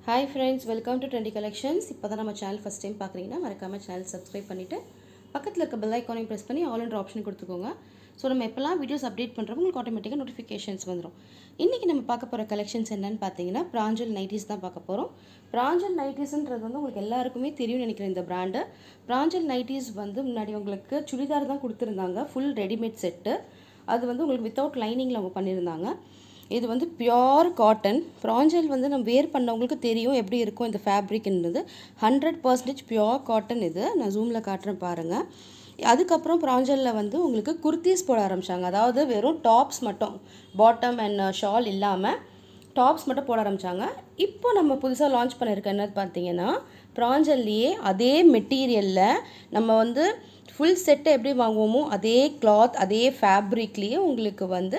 Hi friends, welcome to Trendy Collections. இப்போ தான் நம்ம சேனல் ஃபர்ஸ்ட் டைம் பார்க்குறீங்கன்னா மறக்காம சேனல் சப்ஸ்கிரைப் பண்ணிவிட்டு பக்கத்தில் இருக்க பெல் ஐக்கானையும் ப்ரெஸ் பண்ணி ஆல் என்ற ஆப்ஷன் கொடுத்துக்கோங்க. ஸோ நம்ம எப்போல்லாம் வீடியோஸ் அப்டேட் பண்ணுறோம் உங்களுக்கு ஆட்டோமேட்டிக்காக நோட்டிஃபிகேஷன்ஸ் வந்துடும். இன்றைக்கி நம்ம பார்க்க போகிற கலெக்ஷன்ஸ் என்னென்னு பார்த்தீங்கன்னா பிராஞ்சல் நைட்டிஸ் தான் பார்க்க போகிறோம். பிராஞ்சல் நைட்டிஸ்ன்றது வந்து உங்களுக்கு எல்லாருக்குமே தெரியும்னு நினைக்கிறேன். இந்த பிராண்டு பிராஞ்சல் நைட்டிஸ் வந்து முன்னாடி உங்களுக்கு சுடிதார் தான் கொடுத்துருந்தாங்க, ஃபுல் ரெடிமேட் செட்டு. அது வந்து உங்களுக்கு வித்தவுட் லைனிங்கில் அவங்க பண்ணியிருந்தாங்க. இது வந்து பியோர் காட்டன். பிராஞ்சல் வந்து நம்ம வேர் பண்ணவங்களுக்கு தெரியும் எப்படி இருக்கும் இந்த ஃபேப்ரிக்ன்றது. 100% பியோர் காட்டன். இது நான் ஜூமில் காட்டுறேன் பாருங்கள். அதுக்கப்புறம் பிராஞ்சலில் வந்து உங்களுக்கு குர்த்திஸ் போட ஆரம்பித்தாங்க. அதாவது வெறும் டாப்ஸ் மட்டும், பாட்டம் அண்ட் ஷால் இல்லாமல் டாப்ஸ் மட்டும் போட ஆரம்பித்தாங்க. இப்போ நம்ம புதுசாக லான்ச் பண்ணியிருக்க என்னது பார்த்தீங்கன்னா பிராஞ்சல்லையே அதே மெட்டீரியலில் நம்ம வந்து ஃபுல் செட்டை எப்படி வாங்குவோமோ அதே கிளாத் அதே ஃபேப்ரிக்லேயே உங்களுக்கு வந்து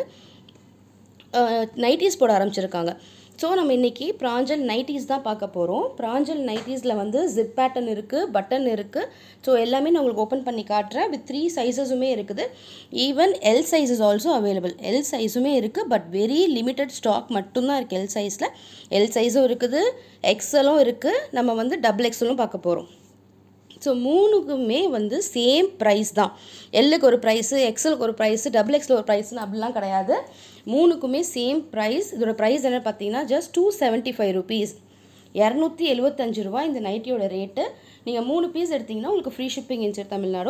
நைட்டிஸ் போட ஆரம்பிச்சிருக்காங்க. ஸோ நம்ம இன்றைக்கி பிராஞ்சல் நைட்டிஸ் தான் பார்க்க போகிறோம். பிராஞ்சல் நைட்டிஸில் வந்து ஜிப் பேட்டர்ன் இருக்குது, பட்டன் இருக்குது. ஸோ எல்லாமே நான் உங்களுக்கு ஓப்பன் பண்ணி காட்டுறேன். வித் 3 சைஸஸுமே இருக்குது. Even L size is also available. L சைஸுமே இருக்குது, பட் வெரி லிமிட்டட் ஸ்டாக் மட்டும்தான் இருக்குது எல் சைஸில். எல் சைஸும் இருக்குது, எக்ஸலும் இருக்குது. நம்ம வந்து டபுள் எக்ஸலும் பார்க்க போகிறோம். ஸோ மூணுக்குமே வந்து சேம் ப்ரைஸ் தான். எல்லுக்கு ஒரு ப்ரைஸு, எக்ஸலுக்கு ஒரு ப்ரைஸு, டபுள் எக்ஸில் ஒரு ப்ரைஸுன்னு அப்படிலாம் கிடையாது. மூணுக்குமே சேம் ப்ரைஸ். இதோட ப்ரைஸ் என்ன பார்த்தீங்கன்னா ஜஸ்ட் 275 rupees, 275 ரூபா இந்த நைட்டியோட ரேட்டு. நீங்கள் 3 பீஸ் எடுத்திங்கன்னா உங்களுக்கு free shipping inside Tamil Nadu.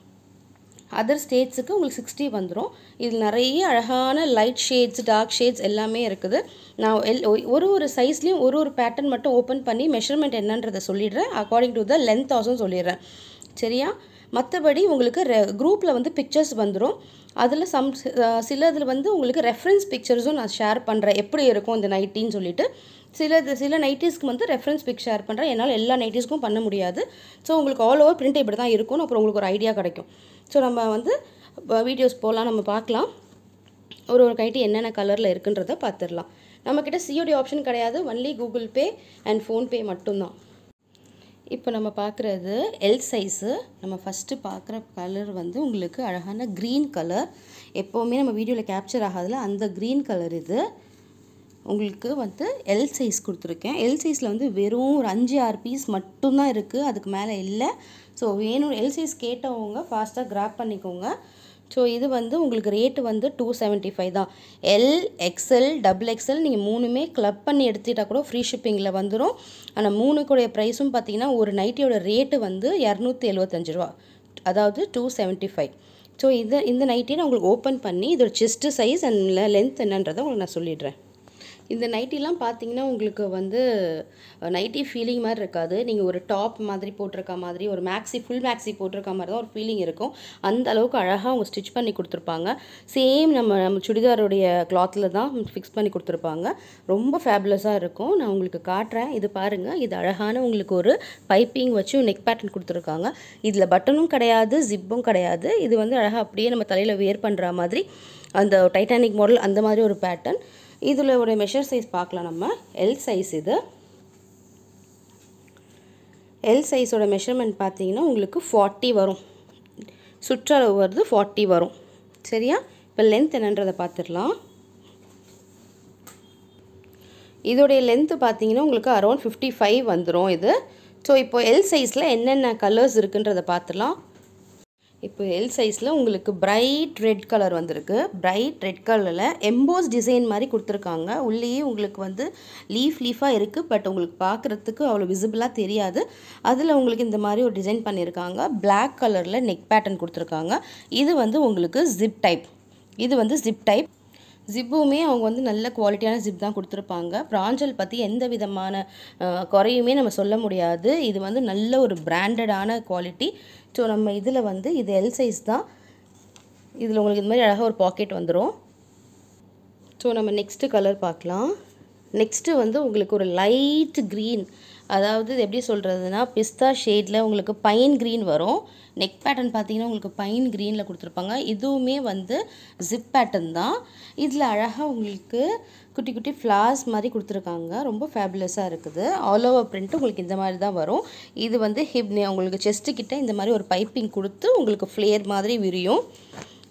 Other ஸ்டேட்ஸுக்கு உங்களுக்கு 60 வந்துடும். இதில் நிறைய அழகான லைட் ஷேட்ஸ், டார்க் ஷேட்ஸ் எல்லாமே இருக்குது. நான் ஒரு சைஸ்லேயும் ஒரு பேட்டர்ன் மட்டும் ஓப்பன் பண்ணி மெஷர்மெண்ட் என்னன்றதை சொல்லிடுறேன். According to the length also சொல்லிடுறேன், சரியா? மற்றபடி உங்களுக்கு குரூப்பில் வந்து பிக்சர்ஸ் வந்துடும். அதில் சில இதில் வந்து உங்களுக்கு ரெஃபரன்ஸ் பிக்சர்ஸும் நான் ஷேர் பண்ணுறேன், எப்படி இருக்கும் இந்த நைட்டின்னு சொல்லிட்டு. சில நைட்டிஸ்க்கு வந்து ரெஃபரன்ஸ் பிக் ஷேர் பண்ணுறேன். என்னால் எல்லா நைட்டிஸ்க்கும் பண்ண முடியாது. ஸோ உங்களுக்கு ஆல் ஓவர் பிரிண்ட் இப்படி தான் இருக்கும். அப்புறம் உங்களுக்கு ஒரு ஐடியா கிடைக்கும். ஸோ நம்ம வந்து வீடியோஸ் போகலாம், நம்ம பார்க்கலாம். ஒரு நைட்டி என்னென்ன கலரில் இருக்குன்றதை பார்த்துடலாம். நம்மக்கிட்ட சிஓடி ஆப்ஷன் கிடையாது, only Google Pay and PhonePe மட்டும்தான். இப்போ நம்ம பார்க்குறது எல் சைஸு. நம்ம ஃபஸ்ட்டு பார்க்குற கலர் வந்து உங்களுக்கு அழகான க்ரீன் கலர். எப்போவுமே நம்ம வீடியோவில் கேப்சர் ஆகாதில்ல, அந்த க்ரீன் கலர் இது. உங்களுக்கு வந்து எல் சைஸ் கொடுத்துருக்கேன். எல் சைஸில் வந்து வெறும் ஒரு 5-6 பீஸ் மட்டும்தான் இருக்குது, அதுக்கு மேலே இல்லை. ஸோ வேணும் எல் சைஸ் கேட்டவங்க ஃபாஸ்ட்டாக கிராப் பண்ணிக்கோங்க. ஸோ இது வந்து உங்களுக்கு ரேட்டு வந்து 275 தான். எல், எக்ஸ்எல், டபுள் எக்ஸ்எல் நீங்கள் மூணுமே கிளப் பண்ணி எடுத்துக்கிட்டால் கூட ஃப்ரீ ஷிப்பிங்கில் வந்துடும். ஆனால் மூணுக்குடைய ப்ரைஸும் பார்த்தீங்கன்னா ஒரு நைட்டியோட ரேட்டு வந்து 275 ரூபா, அதாவது 275. ஸோ இந்த நைட்டியை நான் உங்களுக்கு ஓப்பன் பண்ணி இதோட செஸ்ட்டு சைஸ் அண்ட் லென்த் என்னன்றதை உங்களுக்கு நான் சொல்லிடுறேன். இந்த நைட்டிலாம் பார்த்தீங்கன்னா உங்களுக்கு வந்து நைட்டி ஃபீலிங் மாதிரி இருக்காது. நீங்கள் ஒரு டாப் மாதிரி போட்டிருக்க மாதிரி, ஒரு ஃபுல் மேக்ஸி போட்டிருக்க மாதிரி தான் ஒரு ஃபீலிங் இருக்கும். அந்த அளவுக்கு அழகாக அவங்க ஸ்டிச் பண்ணி கொடுத்துருப்பாங்க. சேம் நம்ம சுடிதாருடைய கிளாத்தில் தான் ஃபிக்ஸ் பண்ணி கொடுத்துருப்பாங்க. ரொம்ப ஃபேபுலஸாக இருக்கும். நான் உங்களுக்கு காட்டுறேன், இது பாருங்கள். இது அழகான உங்களுக்கு ஒரு பைப்பிங் வச்சு நெக் பேட்டர்ன் கொடுத்துருக்காங்க. இதில் பட்டனும் கிடையாது, ஜிப்பும் கிடையாது. இது வந்து அழகாக அப்படியே நம்ம தலையில் வேர் பண்ணுற மாதிரி, அந்த டைட்டானிக் மாடல் அந்த மாதிரி ஒரு பேட்டர்ன். இதில் ஒரு மெஷர் சைஸ் பார்க்கலாம். நம்ம எல் சைஸ். இது எல் சைஸோட மெஷர்மெண்ட் பார்த்தீங்கன்னா உங்களுக்கு 40 வரும். சுற்றளவு வருது 40 வரும், சரியா? இப்போ லென்த் என்னன்றதை பார்த்துடலாம். இதோடைய லென்த்து பார்த்தீங்கன்னா உங்களுக்கு அரௌண்ட் 55 வந்துடும் இது. ஸோ இப்போ எல் சைஸில் என்னென்ன கலர்ஸ் இருக்குன்றதை பார்த்துடலாம். இப்போ எல் சைஸில் உங்களுக்கு பிரைட் ரெட் கலர் வந்திருக்கு. பிரைட் ரெட் கலரில் எம்போஸ் டிசைன் மாதிரி கொடுத்துருக்காங்க. உள்ளேயே உங்களுக்கு வந்து லீஃபாக இருக்குது, பட் உங்களுக்கு பார்க்குறதுக்கு அவ்வளோ விசிபிளாக தெரியாது. அதில் உங்களுக்கு இந்த மாதிரி ஒரு டிசைன் பண்ணியிருக்காங்க. பிளாக் கலரில் நெக் பேட்டர்ன் கொடுத்துருக்காங்க. இது வந்து உங்களுக்கு ஜிப் டைப். இது வந்து ஜிப் டைப். ஜிப்புமே அவங்க வந்து நல்ல குவாலிட்டியான ஜிப் தான் கொடுத்துருப்பாங்க. பிராஞ்சல் பற்றி எந்த விதமான குறையுமே நம்ம சொல்ல முடியாது. இது வந்து நல்ல ஒரு பிராண்டடான குவாலிட்டி. ஸோ நம்ம இதில் வந்து இது எல் சைஸ் தான். இதில் உங்களுக்கு இந்த மாதிரி அழகாக ஒரு பாக்கெட் வந்துடும். ஸோ நம்ம நெக்ஸ்ட்டு கலர் பார்க்கலாம். நெக்ஸ்ட்டு வந்து உங்களுக்கு ஒரு லைட் க்ரீன், அதாவது எப்படி சொல்கிறதுனா பிஸ்தா ஷேடில் உங்களுக்கு பைன் க்ரீன் வரும். நெக் பேட்டர்ன் பார்த்தீங்கன்னா உங்களுக்கு பைன் க்ரீனில் கொடுத்துருப்பாங்க. இதுவுமே வந்து ஜிப் பேட்டர்ன் தான். இதில் அழகாக உங்களுக்கு குட்டி குட்டி ஃப்ளார்ஸ் மாதிரி கொடுத்துருக்காங்க. ரொம்ப ஃபேபுலஸாக இருக்குது. ஆல் ஓவர் பிரிண்ட் உங்களுக்கு இந்த மாதிரி தான் வரும். இது வந்து உங்களுக்கு செஸ்ட்டு கிட்ட இந்த மாதிரி ஒரு பைப்பிங் கொடுத்து உங்களுக்கு ஃப்ளேர் மாதிரி விரியும்.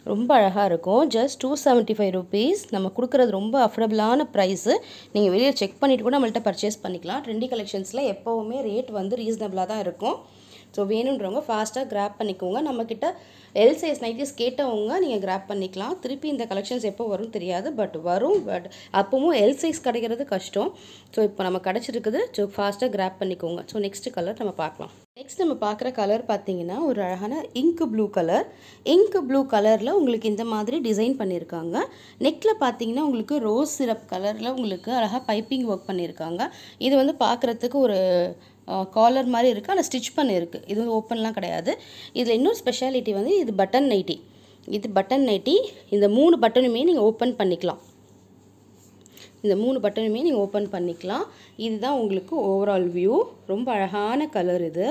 ரொம்ப அழகாக இருக்கும். Just 275 rupees. நம்ம கொடுக்குறது ரொம்ப அஃபோர்டபுளான ப்ரைஸு. நீங்கள் வெளியே செக் பண்ணிவிட்டு கூட நம்மள்ட்ட பர்ச்சேஸ் பண்ணிக்கலாம். ட்ரெண்டி கலெக்ஷன்ஸில் எப்போவுமே ரேட் வந்து ரீசனபிளாக தான் இருக்கும். ஸோ வேணுன்றவங்க ஃபாஸ்ட்டாக கிராப் பண்ணிக்கோங்க. நம்மக்கிட்ட எல் சைஸ் நைட்டிஸ் கேட்டவங்க நீங்கள் கிராப் பண்ணிக்கலாம். திருப்பி இந்த கலெக்ஷன்ஸ் எப்போ வரும்னு தெரியாது, பட் வரும். பட் அப்பவும் எல் சைஸ் கிடைக்கிறது கஷ்டம். ஸோ இப்போ நம்ம கிடச்சிருக்குது. ஸோ ஃபாஸ்ட்டாக கிராப் பண்ணிக்கோங்க. ஸோ நெக்ஸ்ட் கலர் நம்ம பார்க்கலாம். நெக்ஸ்ட் நம்ம பார்க்குற கலர் பார்த்தீங்கன்னா ஒரு அழகான ink blue colour. Ink blue கலரில் உங்களுக்கு இந்த மாதிரி டிசைன் பண்ணியிருக்காங்க. நெக்கில் பார்த்தீங்கன்னா உங்களுக்கு ரோஸ் சிரப் கலரில் உங்களுக்கு அழகாக பைப்பிங் ஒர்க் பண்ணியிருக்காங்க. இது வந்து பார்க்குறதுக்கு ஒரு காலர் மாதிரி இருக்குது, ஆனால் ஸ்டிச் பண்ணியிருக்கு. இது வந்து ஓப்பன்லாம் கிடையாது. இதில் இன்னொரு ஸ்பெஷாலிட்டி வந்து இது பட்டன் நைட்டி. இது பட்டன் நைட்டி. இந்த 3 பட்டனுமே நீங்கள் ஓப்பன் பண்ணிக்கலாம். இந்த 3 பட்டனுமே நீங்கள் ஓப்பன் பண்ணிக்கலாம். இதுதான் உங்களுக்கு ஓவரால் வியூ. ரொம்ப அழகான கலர் இது.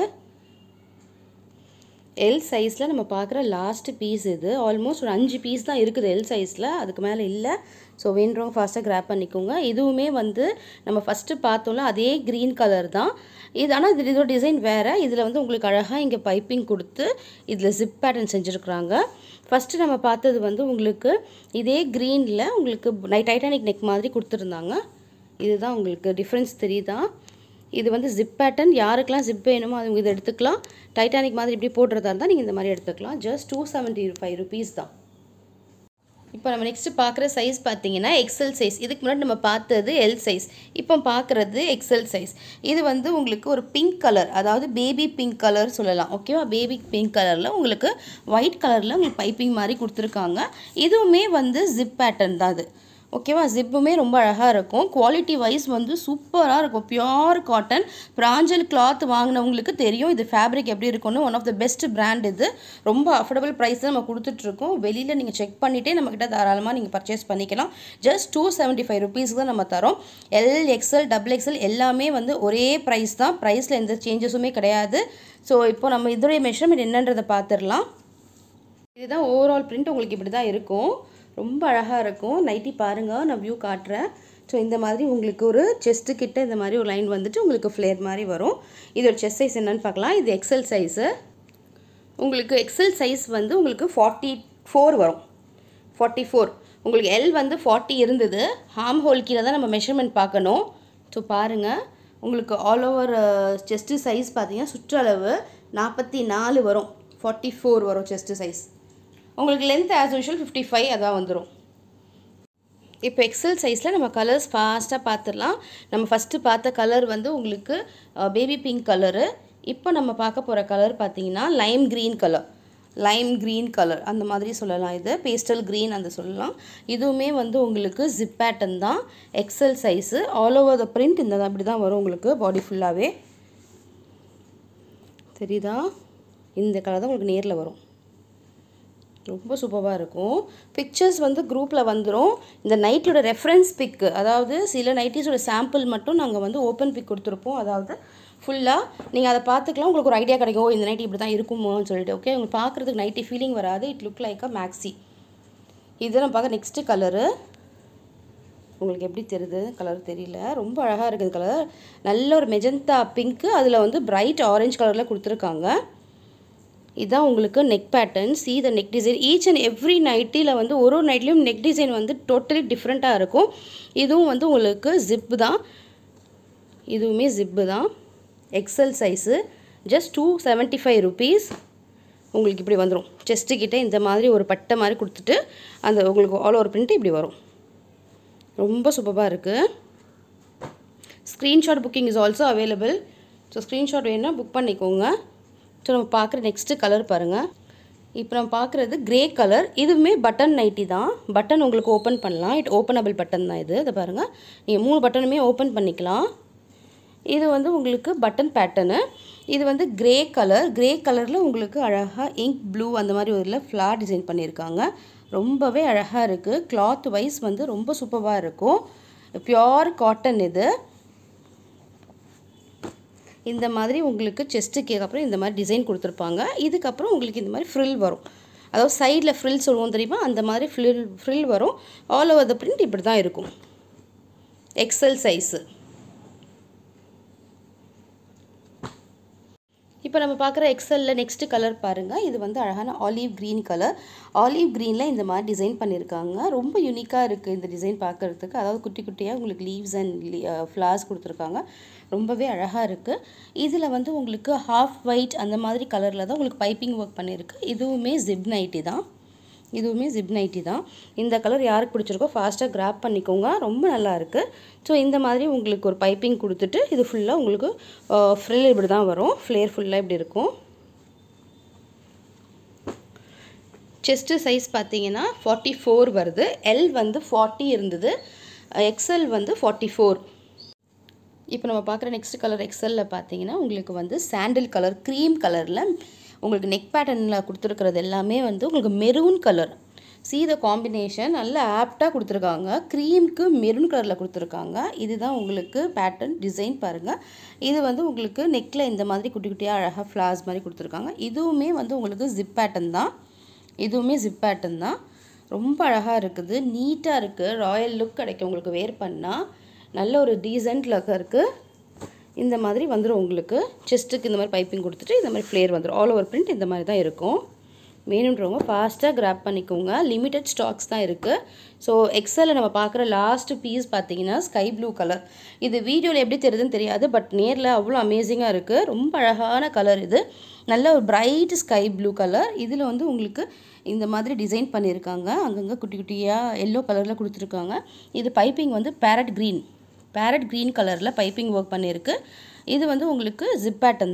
எல் சைஸில் நம்ம பார்க்குற லாஸ்ட் பீஸ் இது. ஆல்மோஸ்ட் ஒரு 5 பீஸ் தான் இருக்குது எல் சைஸில், அதுக்கு மேலே இல்லை. ஸோ வேணுறவங்க ஃபாஸ்ட்டாக கிராப் பண்ணிக்கோங்க. இதுவுமே வந்து நம்ம ஃபஸ்ட்டு பார்த்தோம்ல அதே க்ரீன் கலர் தான் இது. ஆனால் இதோட டிசைன் வேறு. இதில் வந்து உங்களுக்கு அழகாக இங்கே பைப்பிங் கொடுத்து இதில் ஜிப் பேட்டர்ன் செஞ்சுருக்குறாங்க. ஃபஸ்ட்டு நம்ம பார்த்தது வந்து உங்களுக்கு இதே க்ரீனில் உங்களுக்கு டைட்டானிக் நெக் மாதிரி கொடுத்துருந்தாங்க. இதுதான் உங்களுக்கு டிஃப்ரென்ஸ் தெரியுதா? இது வந்து ஜிப் பேட்டர்ன். யாருக்கெல்லாம் ஜிப் வேணுமோ அது இதை எடுத்துக்கலாம். டைட்டானிக் மாதிரி இப்படி போடுறதா இருந்தால் நீங்கள் இந்த மாதிரி எடுத்துக்கலாம். ஜஸ்ட் 275 ருபீஸ் தான். இப்போ நம்ம நெக்ஸ்ட்டு பார்க்குற சைஸ் பார்த்தீங்கன்னா எக்ஸல் சைஸ். இதுக்கு முன்னாடி நம்ம பார்த்தது எல் சைஸ், இப்போ பார்க்குறது எக்ஸல் சைஸ். இது வந்து உங்களுக்கு ஒரு பிங்க் கலர், அதாவது பேபி பிங்க் கலர் சொல்லலாம். ஓகேவா? பேபி பிங்க் கலரில் உங்களுக்கு ஒயிட் கலரில் உங்களுக்கு பைப்பிங் மாதிரி கொடுத்துருக்காங்க. இதுவுமே வந்து ஜிப் பேட்டர்ன் தான் அது. ஓகேவா? ஜிப்புமே ரொம்ப அழகாக இருக்கும். குவாலிட்டி வைஸ் வந்து சூப்பராக இருக்கும். Pure cotton. பிராஞ்சல் கிளாத் வாங்கினவங்களுக்கு தெரியும் இது ஃபேப்ரிக் எப்படி இருக்கும்னு. One of the best brand இது. ரொம்ப அஃபோர்டபுள் ப்ரைஸ் தான் நம்ம கொடுத்துட்ருக்கோம். வெளியில் நீங்கள் செக் பண்ணிவிட்டே நம்மக்கிட்ட தாராளமாக நீங்கள் பர்ச்சேஸ் பண்ணிக்கலாம். ஜஸ்ட் 275 ருபீஸ்க்கு தான் நம்ம தரோம். எல், எக்ஸ்எல், டபுள் எக்ஸ்எல் எல்லாமே வந்து ஒரே ப்ரைஸ் தான். ப்ரைஸில் எந்த சேஞ்சஸுமே கிடையாது. ஸோ இப்போ நம்ம இதோடைய மெஷர்மெண்ட் என்னன்றதை பார்த்துடலாம். இதுதான் ஓவரால் பிரிண்ட். உங்களுக்கு இப்படி தான் இருக்கும். ரொம்ப அழகாக இருக்கும். நைட்டி பாருங்கள், நான் வியூ காட்டுறேன். ஸோ இந்த மாதிரி உங்களுக்கு ஒரு செஸ்ட்டு கிட்ட இந்த மாதிரி ஒரு லைன் வந்துட்டு உங்களுக்கு ஃப்ளேர் மாதிரி வரும். இதோட செஸ்ட் சைஸ் என்னென்னு பார்க்கலாம். இது எக்ஸல் சைஸு. உங்களுக்கு எக்ஸல் சைஸ் வந்து உங்களுக்கு 44 வரும். 44. உங்களுக்கு எல் வந்து 40 இருந்தது. ஹார்ம் ஹோல் கீழே தான் நம்ம மெஷர்மெண்ட் பார்க்கணும். ஸோ பாருங்கள், உங்களுக்கு ஆல் ஓவர் செஸ்ட்டு சைஸ் பார்த்தீங்கன்னா சுற்றளவு 44 வரும். 44 வரும் செஸ்ட்டு சைஸ். உங்களுக்கு லென்த் ஆஸ் யூஷுவல் 55 அதான் வந்துடும். இப்போ எக்ஸல் சைஸில் நம்ம கலர்ஸ் ஃபாஸ்ட்டாக பார்த்துடலாம். நம்ம ஃபஸ்ட்டு பார்த்த கலர் வந்து உங்களுக்கு பேபி பிங்க் கலரு. இப்போ நம்ம பார்க்க போகிற கலர் பார்த்தீங்கன்னா lime green colour. Lime green colour அந்த மாதிரி சொல்லலாம். இது பேஸ்டல் க்ரீன் அந்த சொல்லலாம். இதுவுமே வந்து உங்களுக்கு ஜிப் பேட்டர்ன் தான். XL size. All over the print இந்த அப்படி தான் வரும் உங்களுக்கு பாடி ஃபுல்லாகவே. தெரியுதா? இந்த கலர் தான் உங்களுக்கு நேரில் வரும். ரொம்ப சூப்பராக இருக்கும். பிக்சர்ஸ் வந்து குரூப்பில் வந்துடும். இந்த நைட்டியோட ரெஃபரன்ஸ் பிக்கு, அதாவது சில நைட்டிஸோட சாம்பிள் மட்டும் நாங்கள் வந்து ஓப்பன் பிக் கொடுத்துருப்போம். அதாவது ஃபுல்லாக நீங்கள் அதை பார்த்துக்கலாம். உங்களுக்கு ஒரு ஐடியா கிடைக்கும், இந்த நைட்டி இப்படி தான் இருக்குமோன்னு சொல்லிட்டு. ஓகே, உங்களுக்கு பார்க்குறதுக்கு நைட்டி ஃபீலிங் வராது. It look like a maxi. இது நம்ம பார்க்க நெக்ஸ்ட்டு கலரு. உங்களுக்கு எப்படி தெரியுது? கலர் தெரியல. ரொம்ப அழகாக இருக்குது கலர். நல்ல ஒரு மெஜந்தா பிங்க்கு, அதில் வந்து பிரைட் ஆரஞ்சு கலரில் கொடுத்துருக்காங்க. இதுதான் உங்களுக்கு neck pattern. See the neck design. Each and every நைட்டியில் வந்து ஒரு நைட்லேயும் நெக் டிசைன் வந்து டோட்டலி டிஃப்ரெண்ட்டாக இருக்கும். இதுவும் வந்து உங்களுக்கு ஜிப்பு தான். இதுவுமே ஜிப்பு தான். XL size. Just 275 rupees. உங்களுக்கு இப்படி வந்துடும். செஸ்ட்டு கிட்டே இந்த மாதிரி ஒரு பட்டை மாதிரி கொடுத்துட்டு அந்த உங்களுக்கு ஆல் ஓவர் பிரிண்ட் இப்படி வரும். ரொம்ப சூப்பராக இருக்குது. Screenshot booking is also available. So screenshot வேணுன்னா புக் பண்ணிக்கோங்க. ஸோ நம்ம பார்க்குற நெக்ஸ்ட்டு கலர் பாருங்கள். இப்போ நம்ம பார்க்குறது க்ரே கலர். இதுவுமே பட்டன் நைட்டி தான். பட்டன் உங்களுக்கு ஓப்பன் பண்ணலாம். இட் ஓப்பனபிள் பட்டன் தான் இது. இதை பாருங்கள், நீங்கள் 3 பட்டனுமே ஓப்பன் பண்ணிக்கலாம். இது வந்து உங்களுக்கு பட்டன் பேட்டர்னு. இது வந்து க்ரே கலர். க்ரே கலரில் உங்களுக்கு அழகாக இங்க் ப்ளூ அந்த மாதிரி ஒரு ஃப்ளார் டிசைன் பண்ணியிருக்காங்க. ரொம்பவே அழகாக இருக்குது. கிளாத் வைஸ் வந்து ரொம்ப சூப்பராக இருக்கும். பியோர் காட்டன் இது. இந்த மாதிரி உங்களுக்கு செஸ்ட்டுக்கு அப்புறம் இந்த மாதிரி டிசைன் கொடுத்துருப்பாங்க. இதுக்கப்புறம் உங்களுக்கு இந்த மாதிரி ஃப்ரில் வரும். அதாவது சைடில் ஃப்ரில் சொல்லுவோம் தெரியுமா, அந்த மாதிரி ஃப்ரில் வரும். ஆல் ஓவர் த பிரிண்ட் இப்படி தான் இருக்கும். XL size. இப்போ நம்ம பார்க்குற எக்ஸலில் நெக்ஸ்ட் கலர் பாருங்கள். இது வந்து அழகான ஆலிவ் க்ரீன் கலர். ஆலிவ் க்ரீனில் இந்த மாதிரி டிசைன் பண்ணியிருக்காங்க. ரொம்ப யூனிக்காக இருக்குது இந்த டிசைன் பார்க்குறதுக்கு. அதாவது குட்டி குட்டியாக உங்களுக்கு லீவ்ஸ் அண்ட் ஃப்ளார்ஸ் கொடுத்துருக்காங்க. ரொம்பவே அழகாக இருக்குது. இதில் வந்து உங்களுக்கு ஹாஃப் ஒயிட் அந்த மாதிரி கலரில் தான் உங்களுக்கு பைப்பிங் ஒர்க் பண்ணியிருக்கு. இதுவுமே ஜிப் நைட்டி தான். இந்த கலர் யாருக்கு பிடிச்சிருக்கோ ஃபாஸ்ட்டாக கிராப் பண்ணிக்கோங்க. ரொம்ப நல்லா இருக்குது. ஸோ இந்த மாதிரி உங்களுக்கு ஒரு பைப்பிங் கொடுத்துட்டு இது ஃபுல்லாக உங்களுக்கு ஃப்ரில் இப்படி தான் வரும். ஃப்ளேர் ஃபுல்லாக இப்படி இருக்கும். செஸ்ட்டு சைஸ் பார்த்தீங்கன்னா 44 வருது. எல் வந்து 40 இருந்தது. எக்ஸ்எல் வந்து 44. இப்போ நம்ம பார்க்குற நெக்ஸ்ட் கலர் எக்ஸலில் பார்த்தீங்கன்னா உங்களுக்கு வந்து சாண்டில் கலர் க்ரீம் கலரில் உங்களுக்கு நெக் பேட்டர்னில் கொடுத்துருக்கிறது எல்லாமே வந்து உங்களுக்கு maroon colour. see the combination நல்ல ஆப்டாக கொடுத்துருக்காங்க. க்ரீமுக்கு மெரூன் கலரில் கொடுத்துருக்காங்க. இதுதான் உங்களுக்கு பேட்டர்ன் டிசைன் பாருங்கள். இது வந்து உங்களுக்கு நெக்கில் இந்த மாதிரி குட்டி குட்டியாக அழகாக ஃப்ளார்ஸ் மாதிரி கொடுத்துருக்காங்க. இதுவுமே வந்து உங்களுக்கு ஜிப் பேட்டர்ன் தான். ரொம்ப அழகாக இருக்குது. நீட்டாக இருக்குது. ராயல் லுக் கிடைக்கும் உங்களுக்கு வேர் பண்ணால். நல்ல ஒரு டீசென்ட் லுக்காக இருக்குது. இந்த மாதிரி வந்துடும் உங்களுக்கு. செஸ்ட்டுக்கு இந்த மாதிரி பைப்பிங் கொடுத்துட்டு இந்த மாதிரி ஃப்ளேர் வந்துடும். ஆல் ஓவர் பிரிண்ட் இந்த மாதிரி தான் இருக்கும். வேணுன்றவங்க ஃபாஸ்ட்டாக கிராப் பண்ணிக்கோங்க. லிமிட்டட் ஸ்டாக்ஸ் தான் இருக்குது. ஸோ எக்ஸலில் நம்ம பார்க்குற லாஸ்ட் பீஸ் பார்த்தீங்கன்னா ஸ்கை ப்ளூ கலர். இது வீடியோவில் எப்படி தெரியுதுன்னு தெரியாது, பட் நேரில் அவ்வளோ அமேசிங்காக இருக்குது. ரொம்ப அழகான கலர் இது. நல்ல ஒரு பிரைட் ஸ்கை ப்ளூ கலர். இதில் வந்து உங்களுக்கு இந்த மாதிரி டிசைன் பண்ணியிருக்காங்க. அங்கங்கே குட்டி குட்டியாக எல்லோ கலரில் கொடுத்துருக்காங்க. இது பைப்பிங் வந்து பேரட் க்ரீன் கலரில் பைப்பிங் ஒர்க் பண்ணியிருக்கு. இது வந்து உங்களுக்கு ஜிப் பேட்டர்ன்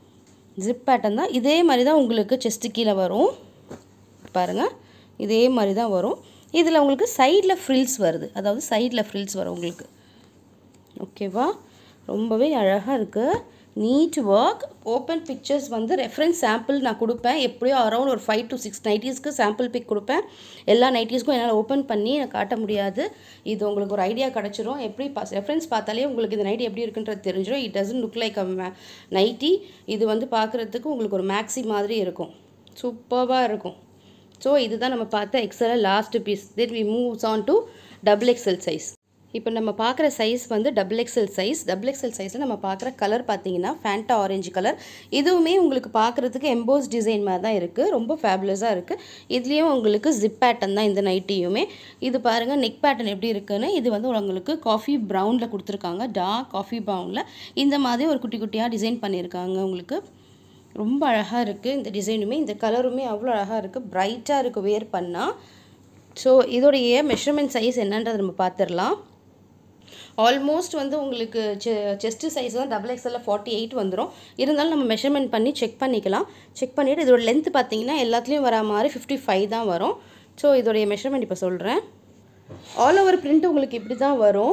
தான். இதே மாதிரி தான் உங்களுக்கு செஸ்ட்டு கீழே வரும் பாருங்கள். இதே மாதிரி தான் வரும். இதில் உங்களுக்கு சைடில் ஃப்ரில்ஸ் வருது. அதாவது சைடில் ஃப்ரில்ஸ் வரும் உங்களுக்கு. ஓகேவா? ரொம்பவே அழகாக இருக்குது. Neat work. ஓப்பன் பிக்சர்ஸ் வந்து ரெஃபரன்ஸ் சாம்பிள் நான் கொடுப்பேன். எப்படியோ அரௌண்ட் ஒரு 5 to 6 நைட்டிஸ்க்கு சாம்பிள் பிக் கொடுப்பேன். எல்லா நைட்டிஸ்க்கும் என்னால் ஓப்பன் பண்ணி எனக்கு காட்ட முடியாது. இது உங்களுக்கு ஒரு ஐடியா கிடச்சிரும். எப்படி ரெஃபரன்ஸ் பார்த்தாலே உங்களுக்கு இந்த நைட்டி எப்படி இருக்குன்றது தெரிஞ்சிடும். It doesn't look like a nighty. இது வந்து பார்க்குறதுக்கு உங்களுக்கு ஒரு மேக்ஸி மாதிரி இருக்கும். சூப்பராக இருக்கும். ஸோ இதுதான் நம்ம பார்த்த எக்ஸலில் last piece. Then we moves on to XXL size. இப்போ நம்ம பார்க்குற சைஸ் வந்து XXL சைஸில் நம்ம பார்க்குற கலர் பார்த்தீங்கன்னா ஃபேண்டா ஆரஞ்சு கலர். இதுவுமே உங்களுக்கு பார்க்குறதுக்கு எம்போஸ் டிசைன் மாதிரி தான் இருக்குது. ரொம்ப ஃபேபுலஸாக இருக்குது. இதுலேயும் உங்களுக்கு ஜிப் பேட்டர்ன் தான் இந்த நைட்டியுமே. இது பாருங்கள் நெக் பேட்டர்ன் எப்படி இருக்குன்னு. இது வந்து உங்களுக்கு காஃபி ப்ரௌனில் கொடுத்துருக்காங்க. டார்க் காஃபி ப்ரௌனில் இந்த மாதிரி ஒரு குட்டி குட்டியாக டிசைன் பண்ணியிருக்காங்க உங்களுக்கு. ரொம்ப அழகாக இருக்குது இந்த டிசைனுமே. இந்த கலருமே அவ்வளோ அழகாக இருக்குது. பிரைட்டாக இருக்குது வேர் பண்ணால். ஸோ இதோடைய மெஷர்மெண்ட் சைஸ் என்னன்றதை நம்ம பார்த்துடலாம். ஆல்மோஸ்ட் வந்து உங்களுக்கு செஸ்ட்டு சைஸ் வந்து XXL 48 வந்துடும். இருந்தாலும் நம்ம மெஷர்மெண்ட் பண்ணி செக் பண்ணிவிட்டு இதோட லென்த் பார்த்தீங்கன்னா எல்லாத்துலேயும் வர மாதிரி 55 தான் வரும். ஸோ இதோடைய மெஷர்மெண்ட் இப்போ சொல்கிறேன். ஆல் ஓவர் பிரிண்ட் உங்களுக்கு இப்படி தான் வரும்.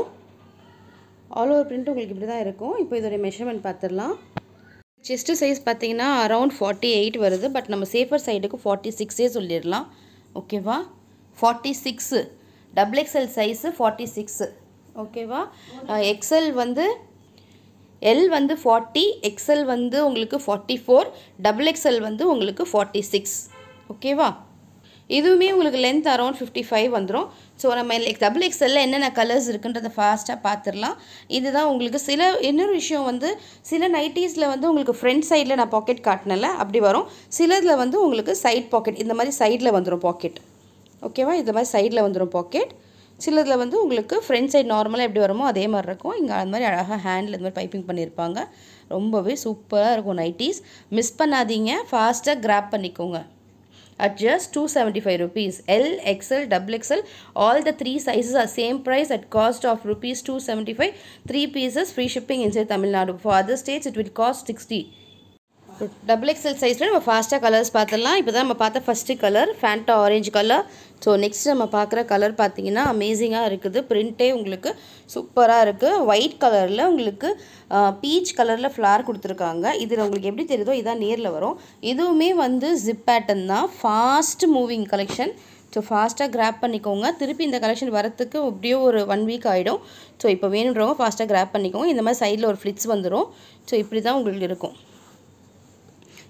இருக்கும். இப்போ இதோடைய மெஷர்மெண்ட் பார்த்துடலாம். செஸ்ட்டு சைஸ் பார்த்தீங்கன்னா அரௌண்ட் 48 வருது. பட் நம்ம சேஃபர் சைடுக்கு 46 சொல்லிடலாம். ஓகேவா? 46 XXL சைஸு 46. ஓகேவா? எக்ஸ்எல் வந்து எல் வந்து 40, எக்ஸ்எல் வந்து உங்களுக்கு 44, XXL வந்து உங்களுக்கு 46. ஓகேவா? இதுவுமே உங்களுக்கு லென்த் அரௌண்ட் 55 வந்துடும். ஸோ நம்ம XXL என்னென்ன கலர்ஸ் இருக்குன்றதை ஃபாஸ்ட்டாக பார்த்துடலாம். இதுதான் உங்களுக்கு இன்னொரு விஷயம் வந்து சில நைட்டிஸில் வந்து உங்களுக்கு ஃப்ரண்ட் சைடில் நான் பாக்கெட் காட்டினல அப்படி வரும். சிலதில் வந்து உங்களுக்கு சைட் பாக்கெட் இந்த மாதிரி சைடில் வந்துடும் பாக்கெட். ஓகேவா? இந்த மாதிரி சைடில் வந்துடும் பாக்கெட். சிலதில் வந்து உங்களுக்கு ஃப்ரண்ட் சைட் நார்மலாக எப்படி வருமோ அதே மாதிரி இருக்கும். இங்கே அந்த மாதிரி அழகாக ஹேண்டில் இந்த மாதிரி பைப்பிங் பண்ணியிருப்பாங்க. ரொம்பவே சூப்பராக இருக்கும் நைட்டிஸ். மிஸ் பண்ணாதீங்க. ஃபாஸ்ட்டாக கிராப் பண்ணிக்கோங்க. at just 275 rupees. L, XL, XXL, all the 3 sizes are same price at cost of rupees 275. 3 pieces free shipping inside Tamilnadu. For other states it will cost 60. XXL சைஸில் நம்ம ஃபாஸ்ட்டாக colours பார்த்துடலாம். இப்போ தான் நம்ம பார்த்த first colour Fanta orange colour. So next நம்ம பார்க்குற கலர் பார்த்தீங்கன்னா அமேசிங்காக இருக்குது. பிரிண்ட்டே உங்களுக்கு சூப்பராக இருக்குது. ஒயிட் கலரில் உங்களுக்கு பீச் கலரில் ஃப்ளார் கொடுத்துருக்காங்க. இதில் உங்களுக்கு எப்படி தெரியுதோ இதான் நேரில் வரும். இதுவுமே வந்து ஜிப் பேட்டர்ன் தான். Fast moving collection. ஸோ ஃபாஸ்ட்டாக கிராப் பண்ணிக்கோங்க. திருப்பி இந்த கலெக்ஷன் வரத்துக்கு எப்படியோ ஒரு 1 வீக் ஆகிடும். ஸோ இப்போ வேணுன்றவங்க ஃபாஸ்ட்டாக கிராப் பண்ணிக்கோங்க. இந்த மாதிரி சைடில் ஒரு ஃப்ளிட்ஸ் வந்துடும். ஸோ இப்படி தான் உங்களுக்கு இருக்கும்.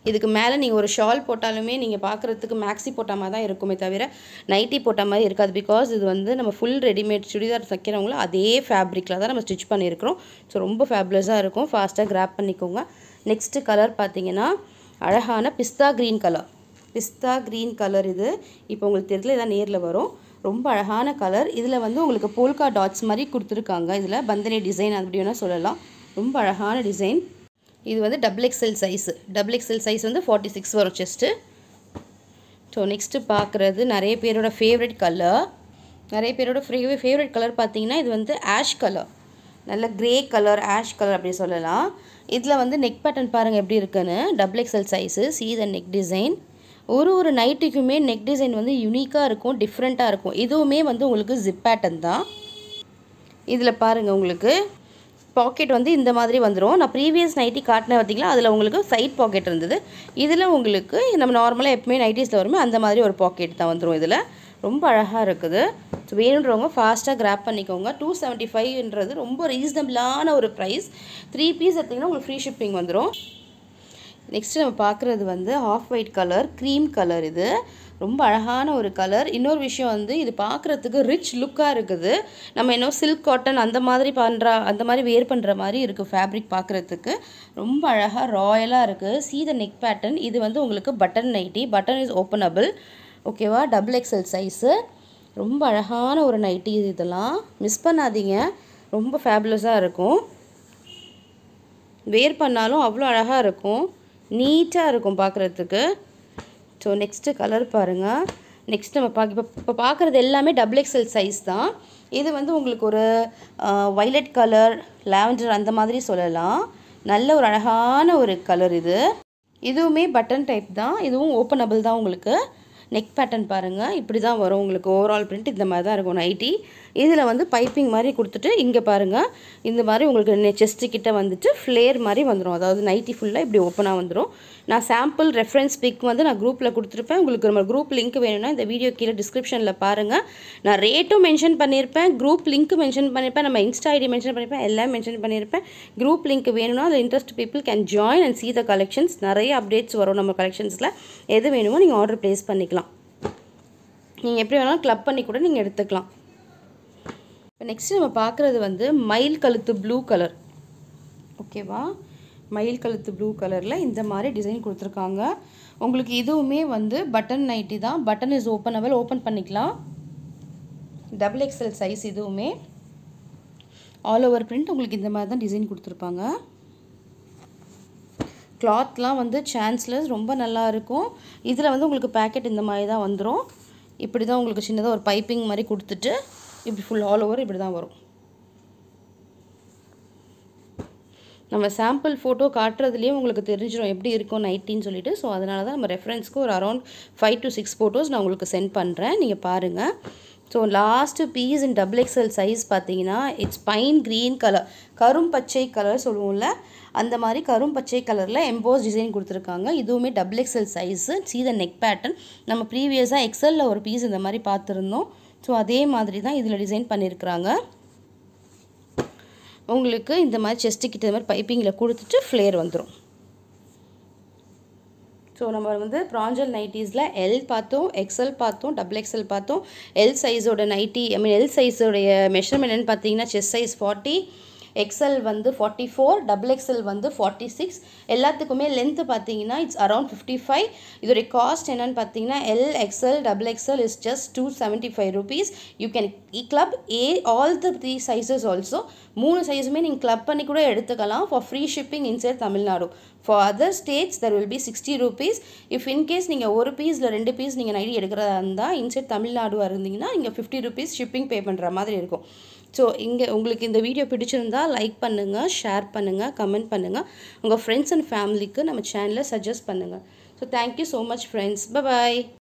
இதுக்கு மேலே நீங்கள் ஒரு ஷால் போட்டாலுமே நீங்கள் பார்க்குறதுக்கு மேக்ஸி போட்ட மாதிரி தான் இருக்குமே தவிர நைட்டி போட்ட மாதிரி இருக்காது. பிகாஸ் இது வந்து நம்ம ஃபுல் ரெடிமேட் சுடிதார் தைக்கிறவங்களும் அதே ஃபேப்ரிக்கில் தான் நம்ம ஸ்டிச் பண்ணியிருக்கிறோம். ஸோ ரொம்ப ஃபேப்லஸாக இருக்கும். ஃபாஸ்ட்டாக கிராப் பண்ணிக்கோங்க. நெக்ஸ்ட்டு கலர் பார்த்தீங்கன்னா அழகான pista green colour. Pista green colour இது இப்போ உங்களுக்கு தெரியல, இதான் நேரில் வரும். ரொம்ப அழகான கலர். இதில் வந்து உங்களுக்கு போல்கா டாட்ஸ் மாதிரி கொடுத்துருக்காங்க. இதில் பந்தனி டிசைன் அப்படி வேணால் சொல்லலாம். ரொம்ப அழகான டிசைன். இது வந்து XXL சைஸு. XXL சைஸ் வந்து 46 வரும் செஸ்ட்டு. ஸோ நெக்ஸ்ட்டு பார்க்குறது நிறைய பேரோட ஃபேவரட் கலர். நிறைய பேரோட ஃபேவரட் கலர் பார்த்தீங்கன்னா இது வந்து ஆஷ் கலர். நல்ல க்ரே கலர், ஆஷ் கலர் அப்படி சொல்லலாம். இதில் வந்து நெக் பேட்டர்ன் பாருங்கள் எப்படி இருக்குன்னு. XXL size. see the neck design. ஒரு நைட்டுக்குமே நெக் டிசைன் வந்து யூனிக்காக இருக்கும், டிஃப்ரெண்ட்டாக இருக்கும். இதுவுமே வந்து உங்களுக்கு ஜிப் பேட்டர்ன் தான். இதில் பாருங்கள் உங்களுக்கு பாக்கெட் வந்து இந்த மாதிரி வந்துடும். நான் ப்ரீவியஸ் நைட்டி காட்டினேன் பார்த்தீங்களா, அதில் உங்களுக்கு சைட் பாக்கெட் இருந்தது. இதில் உங்களுக்கு நம்ம நார்மலாக எப்பவுமே நைட்டிஸில் வருமே அந்த மாதிரி ஒரு பாக்கெட் தான் வந்துடும். இதில் ரொம்ப அழகாக இருக்குது. ஸோ வேணுன்றவங்க ஃபாஸ்ட்டாக கிராப் பண்ணிக்கோங்க. 275ன்றது ரொம்ப ரீசனபிளான ஒரு ப்ரைஸ். 3 பீஸ் எடுத்திங்கன்னா உங்களுக்கு ஃப்ரீ ஷிப்பிங் வந்துடும். நெக்ஸ்ட்டு நம்ம பார்க்குறது வந்து off white colour, cream colour. இது ரொம்ப அழகான ஒரு கலர். இன்னொரு விஷயம் வந்து இது பார்க்குறதுக்கு ரிச் லுக்காக இருக்குது. நம்ம இன்னும் சில்க் காட்டன் அந்த மாதிரி வேர் பண்ணுற மாதிரி இருக்குது ஃபேப்ரிக் பார்க்குறதுக்கு. ரொம்ப அழகாக ராயலாக இருக்குது. see the neck pattern. இது வந்து உங்களுக்கு button nighty. Button is openable. ஓகேவா? XXL size. ரொம்ப அழகான ஒரு நைட்டி. இதெல்லாம் மிஸ் பண்ணாதீங்க. ரொம்ப ஃபேபுலஸாக இருக்கும். வேர் பண்ணாலும் அவ்வளோ அழகாக இருக்கும். நீட்டாக இருக்கும் பார்க்குறதுக்கு. ஸோ நெக்ஸ்ட்டு கலர் பாருங்கள். நெக்ஸ்ட் நம்ம இப்போ பார்க்குறது எல்லாமே XXL சைஸ் தான். இது வந்து உங்களுக்கு ஒரு வைலட் கலர், லாவெண்டர் அந்த மாதிரி சொல்லலாம். நல்ல ஒரு அழகான ஒரு கலர் இது. இதுவுமே பட்டன் டைப் தான். இதுவும் ஓப்பனபிள் தான். உங்களுக்கு நெக் பேட்டர்ன் பாருங்கள் இப்படி தான் வரும். உங்களுக்கு ஓவரால் பிரிண்ட் இந்த மாதிரி தான் இருக்கும் நைட்டி. இதில் வந்து பைப்பிங் மாதிரி கொடுத்துட்டு இங்கே பாருங்கள் இந்த மாதிரி உங்களுக்கு செஸ்ட்டு கிட்ட வந்துட்டு ஃப்ளேர் மாதிரி வந்துடும். அதாவது நைட்டி ஃபுல்லாக இப்படி ஓப்பனாக வந்துடும். நான் சாம்பிள் ரெஃபரன்ஸ் பிக் வந்து நான் குரூப்பில் கொடுத்துருப்பேன். உங்களுக்கு நம்ம குரூப் லிங்க் வேணும்னா இந்த வீடியோ கீழே டிஸ்கிரிப்ஷனில் பாருங்கள். நான் ரேட்டும் மென்ஷன் பண்ணியிருப்பேன், குரூப் லிங்க் மென்ஷன் பண்ணியிருப்பேன், நம்ம இன்ஸ்டா ஐடி மென்ஷன் பண்ணியிருப்பேன், எல்லாம் மென்ஷன் பண்ணியிருப்பேன். குரூப் லிங்க் வேணும்னா அதில் interest people can join and see the collections. நிறைய அப்டேட்ஸ் வரும் நம்ம கலெக்ஷன்ஸில். எது வேணுமோ நீங்கள் ஆர்டர் ப்ளேஸ் பண்ணிக்கலாம். நீங்கள் எப்படி வேணாலும் கிளப் பண்ணி கூட நீங்கள் எடுத்துக்கலாம். இப்போ நெக்ஸ்ட்டு நம்ம பார்க்குறது வந்து மயில் கழுத்து ப்ளூ கலர். ஓகேவா? மயில் கழுத்து ப்ளூ கலரில் இந்த மாதிரி டிசைன் கொடுத்துருக்காங்க. உங்களுக்கு இதுவுமே வந்து பட்டன் நைட்டி தான். Button is openable. ஓப்பன் பண்ணிக்கலாம். XXL size. இதுவுமே ஆல் ஓவர் பிரிண்ட். உங்களுக்கு இந்த மாதிரி தான் டிசைன் கொடுத்துருப்பாங்க. கிளாத்லாம் வந்து சான்ஸ்லெஸ், ரொம்ப நல்லாயிருக்கும். இதில் வந்து உங்களுக்கு பேக்கெட் இந்த மாதிரி தான் வந்துடும். இப்படி தான் உங்களுக்கு சின்னதாக ஒரு பைப்பிங் மாதிரி கொடுத்துட்டு இப்படி ஃபுல் ஆல் ஓவர் இப்படி தான் வரும். நம்ம சாம்பிள் ஃபோட்டோ காட்டுறதுலேயே உங்களுக்கு தெரிஞ்சிடும் எப்படி இருக்கும் நைட்டின்னு சொல்லிட்டு. ஸோ அதனால தான் நம்ம ரெஃபரன்ஸ்க்கு ஒரு அரௌண்ட் 5 to 6 ஃபோட்டோஸ் நான் உங்களுக்கு சென்ட் பண்ணுறேன். நீங்கள் பாருங்கள். So last piece in XXL size பார்த்தீங்கன்னா இட்ஸ் பைன் க்ரீன் கலர், கரும் பச்சை கலர் சொல்லுவோம்ல, அந்த மாதிரி கரும் பச்சை கலரில் எம்போஸ் டிசைன் கொடுத்துருக்காங்க. இதுவுமே XXL size. see the neck pattern. நம்ம ப்ரீவியஸாக எக்ஸலில் ஒரு பீஸ் இந்த மாதிரி பார்த்துருந்தோம். ஸோ அதே மாதிரி தான் இதில் டிசைன் பண்ணியிருக்கிறாங்க. உங்களுக்கு இந்த மாதிரி செஸ்ட்டு கிட்ட இந்த மாதிரி பைப்பிங்கில் கொடுத்துட்டு ஃப்ளேர் வந்துடும். ஸோ நம்ம வந்து பிராஞ்சல் நைட்டிஸில் எல் பார்த்தோம், எக்ஸ்எல் பார்த்தோம், XXL பார்த்தோம். எல் சைஸோட நைட்டி எல் சைஸோடைய மெஷர்மெண்ட் என்னென்னு பார்த்தீங்கன்னா செஸ்ட் சைஸ் 40, XL வந்து 44, XXL வந்து 46. எல்லாத்துக்குமே லென்த்து பார்த்தீங்கன்னா இட்ஸ் அரௌண்ட் 55. இதோடைய காஸ்ட் என்னென்னு பார்த்தீங்கன்னா L, XL, XXL is just 275 rupees. You can club all the 3 sizes also. 3 சைஸுமே நீங்கள் கிளப் பண்ணி கூட எடுத்துக்கலாம் for free shipping inside Tamil Nadu. For other states there will be 60 rupees. If in case நீங்கள் ஒரு பீஸில் 2 பீஸ் நீங்கள் நைட்டி எடுக்கிறதா இருந்தால் இன்சைட் தமிழ்நாடு இருந்தீங்கன்னா நீங்கள் 50 rupees ஷிப்பிங் பே பண்ணுற மாதிரி இருக்கும். ஸோ இங்கே உங்களுக்கு இந்த வீடியோ பிடிச்சிருந்தா லைக் பண்ணுங்கள், ஷேர் பண்ணுங்கள், கமெண்ட் பண்ணுங்கள். உங்கள் ஃப்ரெண்ட்ஸ் அண்ட் ஃபேமிலிக்கு நம்ம சேனலை சஜஸ்ட் பண்ணுங்கள். So thank you so much friends. By.